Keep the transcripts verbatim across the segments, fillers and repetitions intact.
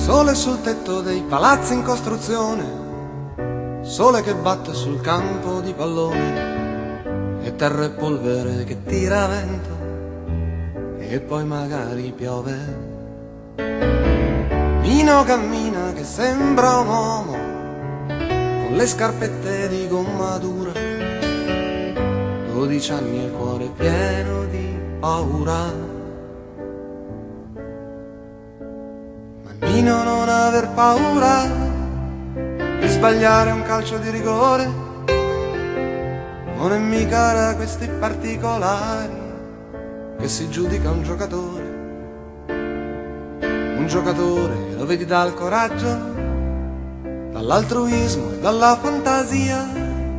Sole sul tetto dei palazzi in costruzione, sole che batte sul campo di pallone, e terra e polvere che tira vento, e poi magari piove. Nino cammina che sembra un uomo, con le scarpette di gomma dura, dodici anni e il cuore pieno di paura. Nino, non aver paura di sbagliare un calcio di rigore, non è mica da questi particolari che si giudica un giocatore. Un giocatore lo vedi dal coraggio, dall'altruismo e dalla fantasia,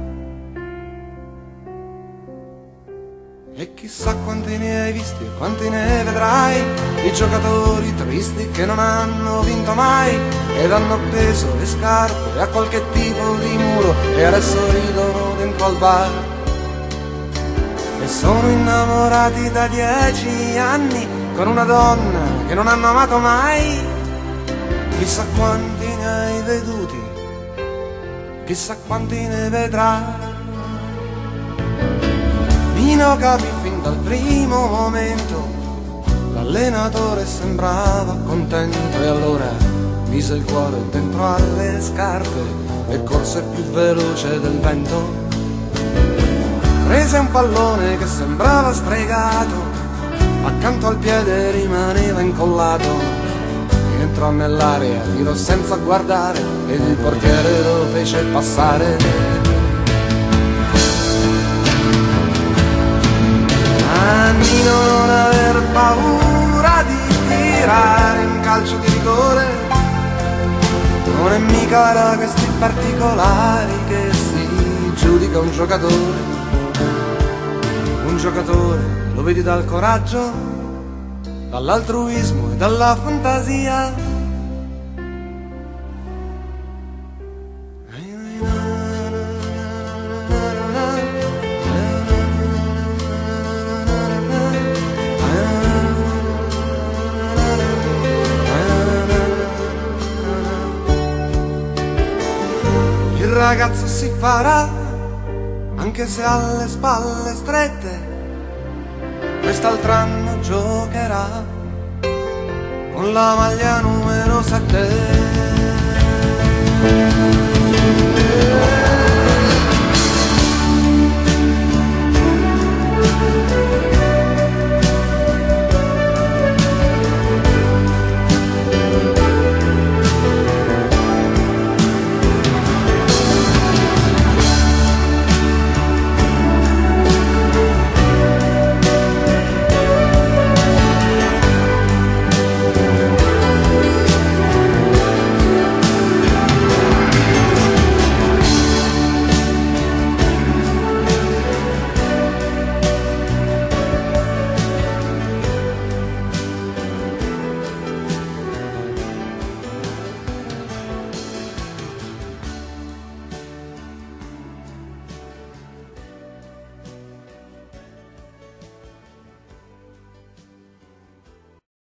e chissà quanti ne hai visti e quanti ne vedrai, di giocatori tristi che non hanno vinto mai ed hanno appeso le scarpe a qualche tipo di muro e adesso ridono dentro al bar. E sono innamorati da dieci anni con una donna che non hanno amato mai. Chissà quanti ne hai veduti, chissà quanti ne vedrai. Nino capì fin dal primo momento, l'allenatore sembrava contento e allora mise il cuore dentro alle scarpe e corse più veloce del vento. Prese un pallone che sembrava stregato, accanto al piede rimaneva incollato, entrò nell'area, tirò senza guardare ed il portiere lo fece passare. Nino, non aver paura di tirare un calcio di rigore, non è mica da questi particolari che si giudica un giocatore. Un giocatore lo vedi dal coraggio, dall'altruismo e dalla fantasia. Il ragazzo si farà, anche se ha le spalle strette, quest'altro anno giocherà con la maglia numero sette.